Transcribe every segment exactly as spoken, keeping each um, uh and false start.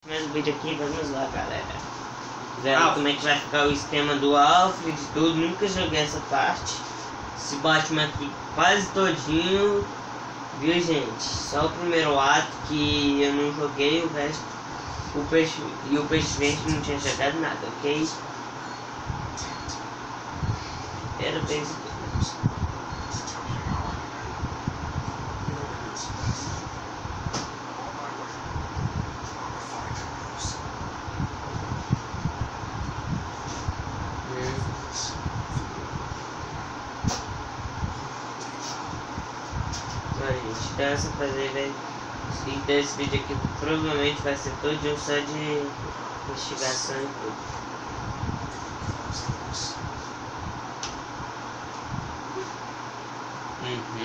Mais um vídeo aqui, vamos lá, galera. Vendo como é que vai ficar o esquema do Alfred e tudo. Nunca joguei essa parte. Esse Batman aqui quase todinho, viu, gente? Só o primeiro ato que eu não joguei, o resto o peixe e o peixe verde não tinha jogado nada, ok? Era bem isso. Então essa fazer então esse vídeo aqui provavelmente vai ser todo só de investigação e tudo. Uhum.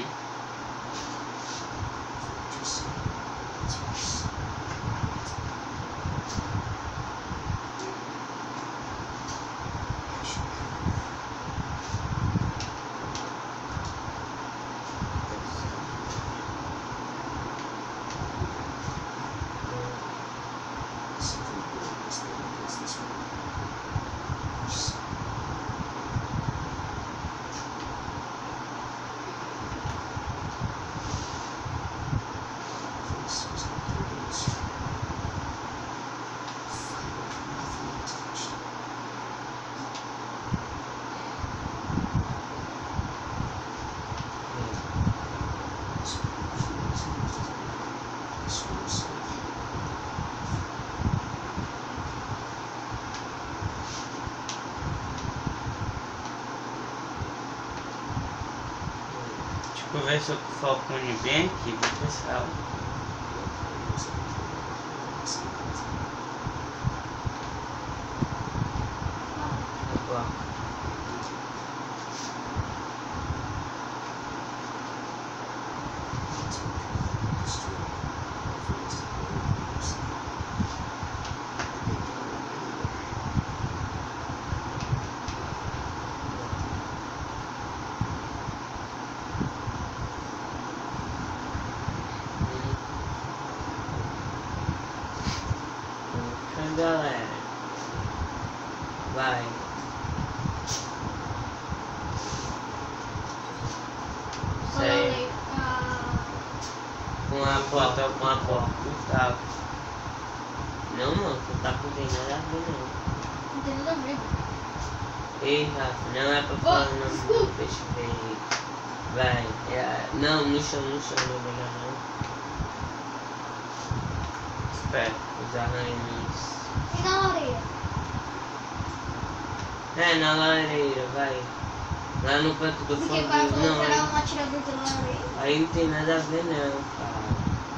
Conversa com o Falcone bem aqui, do pessoal. Galera, vai. Sei. Com a porta, com a porta. Tá. Não, mano, o taco não tem nada a ver, não. Não tem nada a ver. Ei, Rafa, não é pra falar o nome do peixe feio. Vai. É, não, no chão, no chão, não é melhor não. Espera, os arranhões. E na lareira? É, na lareira, vai. Lá no canto do fundo. Porque o cara falou não, que era aí, um atirador pela lareira. aí não tem nada a ver não, cara.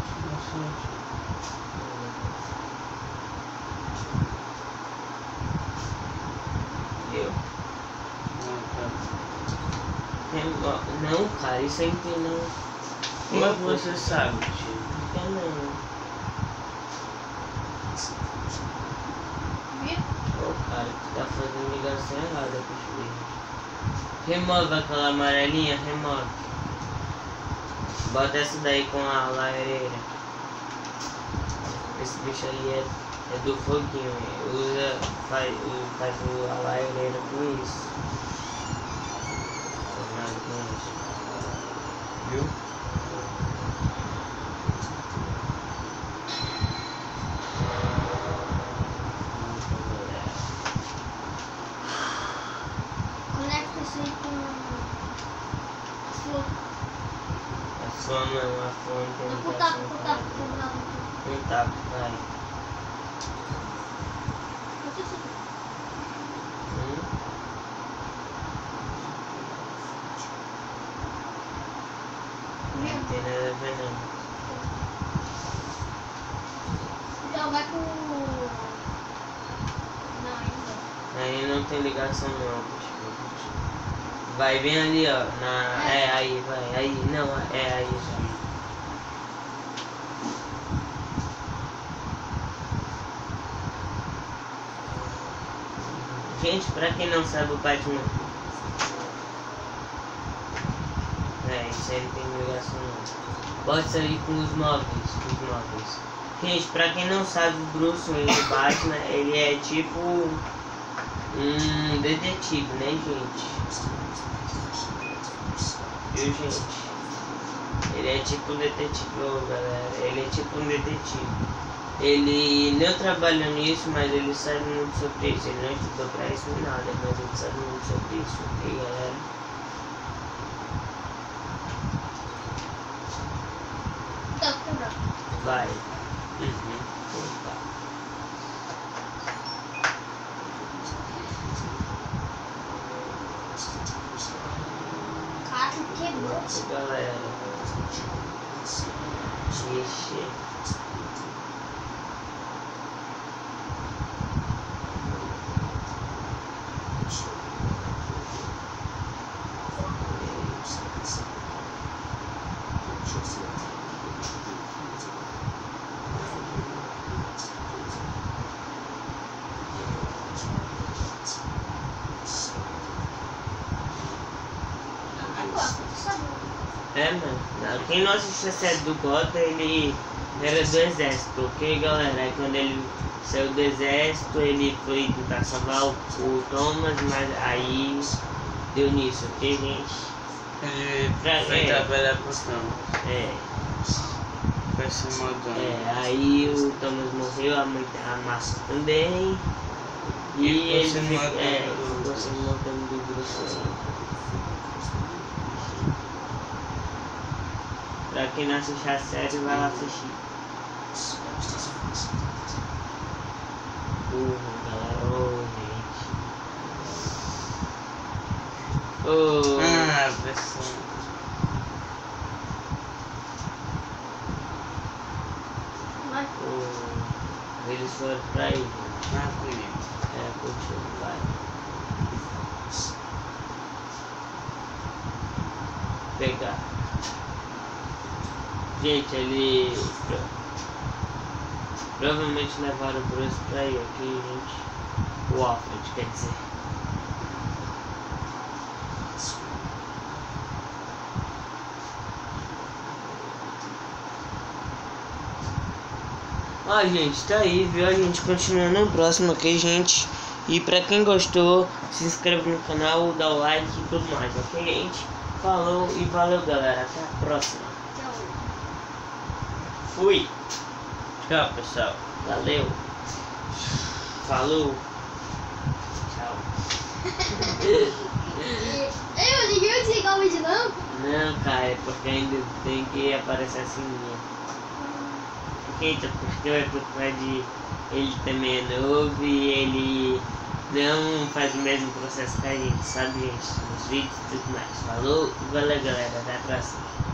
Eu? Não, cara, isso aí não tem não. Como é que você sabe, tio? Não tem não. Ô, cara, tu tá fazendo ligação errada com o bicho. Remove aquela amarelinha, remove. Bota essa daí com a lareira. Esse bicho aí é, é do foguinho. Usa, faz, faz a lareira com isso. Viu? A flor não, a flor não tem Não, taco, taco, taco. Um taco, vai. Hum? Não tem nada a ver não. Então vai com... Não, ainda. Aí não tem ligação não. Vai bem ali, ó. Na... É, aí, vai. Aí, não, é aí já. Gente, pra quem não sabe, o Batman... É, isso aí não tem ligação não. Pode sair com os móveis, com os móveis. Gente, pra quem não sabe, o Bruce Wayne do Batman, ele é tipo um detetive, né, gente? Viu, gente? Ele é tipo um detetive, oh, galera. Ele é tipo um detetive. Ele não trabalha nisso, mas ele sabe muito sobre isso. Ele não estudou pra isso nem nada, mas ele sabe muito sobre isso, ok, galera? Tá, tá, Vai. Uhum. Opa. Cara, quebrou. Nossa, galera. Ixi. É, mano. Quem não assistiu a série do Gotham, ele era do exército, ok, galera? Aí quando ele saiu do exército, ele foi tentar salvar o, o Thomas, mas aí deu nisso, ok, gente? Ele Pra, foi é, trabalhar com o Thomas. é, Foi se mudando. é, aí o Thomas morreu, a mãe a massa também. E, E ficou ele se fica- matando é, do- ficou se matando do Bruce Wayne. Pra quem não assistiu a série, vai lá assistir. Porra, galera, ô, gente. Ô, Ah, pessoal. Vai. ô, eles foram pra aí, gente. Ah, bonito. É, curtiu, vai. Pegar. Gente, ele pro- provavelmente levaram o Bruce pra aí, ok, gente? O Alfred, quer dizer. Ó, gente, tá aí, viu? A gente continua no próximo, ok, gente? E pra quem gostou, se inscreve no canal, dá o like e tudo mais, ok, gente? Falou e valeu, galera. Até a próxima. Tchau. Fui. Tchau, pessoal. Valeu. Falou. Tchau. Ei, eu liguei o desligar o vídeo, não? Não, cara, é porque ainda tem que aparecer assim mesmo. Eita, porque é por causa de ele também é novo e ele não faz o mesmo processo que a gente, sabe, gente? Nos vídeos e tudo mais. Falou, valeu, galera. Até a próxima.